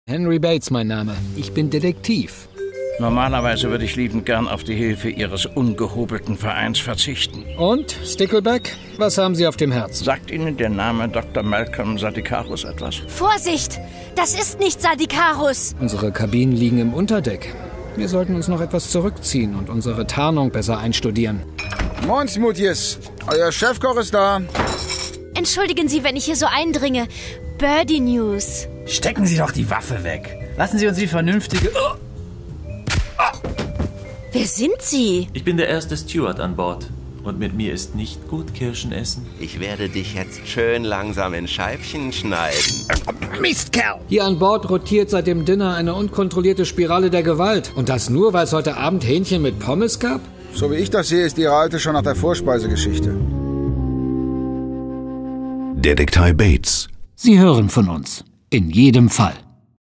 Henry Bates mein Name. Ich bin Detektiv. Normalerweise würde ich liebend gern auf die Hilfe Ihres ungehobelten Vereins verzichten. Und, Stickleback, was haben Sie auf dem Herzen? Sagt Ihnen der Name Dr. Malcolm Sadikarus etwas? Vorsicht! Das ist nicht Sadikarus! Unsere Kabinen liegen im Unterdeck. Wir sollten uns noch etwas zurückziehen und unsere Tarnung besser einstudieren. Moin, Smoothies. Euer Chefkoch ist da. Entschuldigen Sie, wenn ich hier so eindringe. Birdie News. Stecken Sie doch die Waffe weg. Lassen Sie uns die vernünftige... Wer sind Sie? Ich bin der erste Steward an Bord. Und mit mir ist nicht gut Kirschen essen. Ich werde dich jetzt schön langsam in Scheibchen schneiden. Mistkerl! Hier an Bord rotiert seit dem Dinner eine unkontrollierte Spirale der Gewalt. Und das nur, weil es heute Abend Hähnchen mit Pommes gab? So wie ich das sehe, ist Ihre Alte schon nach der Vorspeisegeschichte. Detektiv Bates. Sie hören von uns. In jedem Fall.